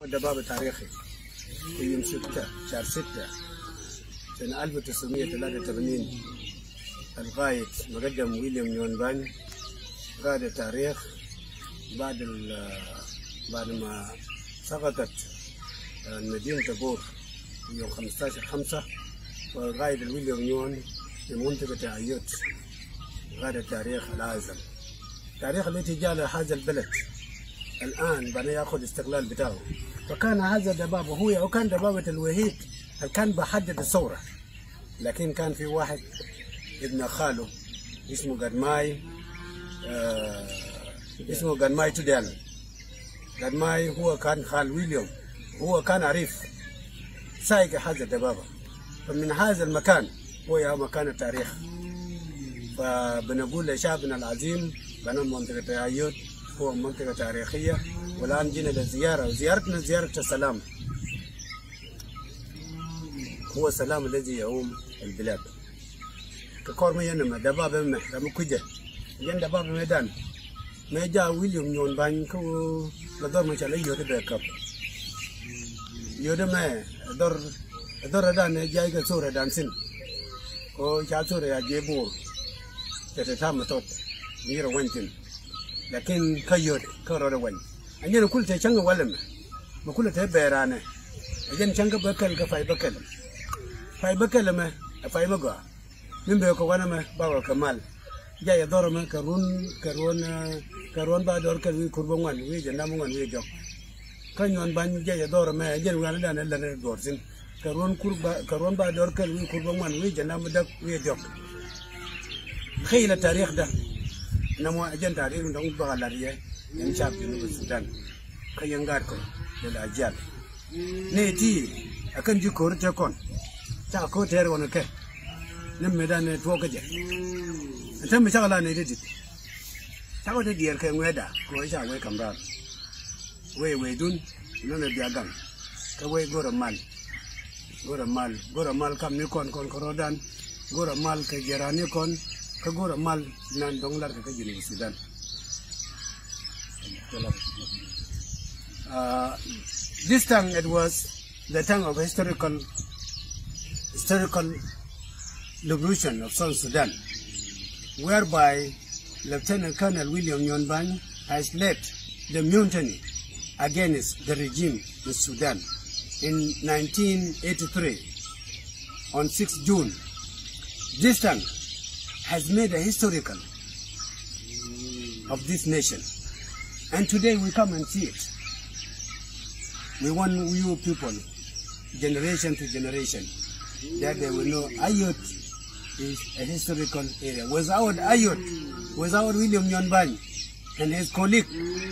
دبابة تاريخي في يوم 6 شهر 6 سنة 1983 القائد مقدم ويليام نيون بان قاد التاريخ بعد ما سقطت مدينة بور يوم 15/5 والقائد ويليام نيون في منطقة أيوت قاد التاريخ الأعظم. التاريخ التي جاء هذا البلد الآن بنا يأخذ استقلال بتاعه، فكان هذا دبابة هو وكان دبابة الوحيد اللي كان بحدد الثورة. لكن كان في واحد ابن خاله اسمه قدماي توديال. قدماي هو كان خال ويليام، هو كان عريف سايق هذا الدبابة. فمن هذا المكان هو يا مكان التاريخ. فبنقول لشعبنا العظيم بنا منطقة أيوت هو منطقة تاريخية، والآن جينا للزيارة، وزيارتنا زيارة السلام، هو السلام الذي يعوم البلاد. ككور ما ينما دبابة ما رم كجة ين دبابة ميدان ما جاء ويليام نيون بان كو لدور ما شاء الله يود بيكاب يود ما دور دان جاي كسورة دانسين كو شاسورة يا جيبور تتتام توت نير وانتين. لكن كيود كرر وين أجن كل تشانغ ولم بكل تبيرانه أجن شانغ بكل كفاي بكل ما فاي مقا من بيوكو وانا ما باو كمال جاي دور ما كرون بعد كروي كربوان وي جنامون وي جوك كنيون بان جاي دور ما أجن وانا دان لنا دورسين كرون بعد كروي كربوان وي جنام دك وي جوك. خيل التاريخ ده نمو أجن تاريخ دون بغالاريه ينشاب جنوب السودان كينغاركو للأجيال نيتي أكن جيكور تكون تاكو تيرون كه نمدان توكجه أنت مشغلة نيدي تاكو تدير كينغدا كويسا وي كمرار وي دون نون بياغان كوي غور مال كم نيكون كون كرودان غور مال كجيراني كون كغور مال نان دونغلار كجيني السودان. This time it was the time of historical liberation of South Sudan, whereby Lieutenant Colonel William Nyon Bany has led the mutiny against the regime in Sudan in 1983 on 6 June. This time has made a historical of this nation. And today we come and see it. We want you people, generation to generation, that they will know Ayut is a historical area. Without Ayut, without William Nyon Bany and his colleague,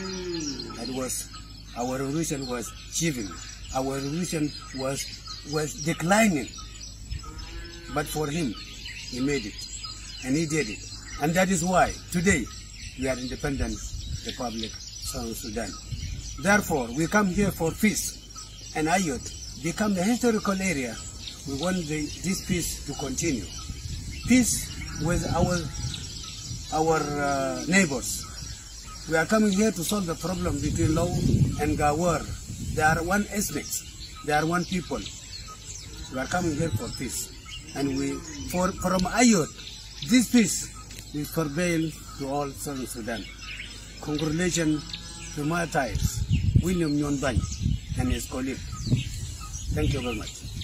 our revolution was achieving. Our revolution was declining. But for him, he made it. And he did it. And that is why today we are independent Republic South Sudan. Therefore, we come here for peace, and Ayut become the historical area. We want this peace to continue. Peace with our neighbors. We are coming here to solve the problem between Law and Gawar. They are one ethnic. They are one people. We are coming here for peace, and from Ayut, this peace will prevail to all Southern Sudan. Congratulations to my ties, William Nyon Bany and his colleague. Thank you very much.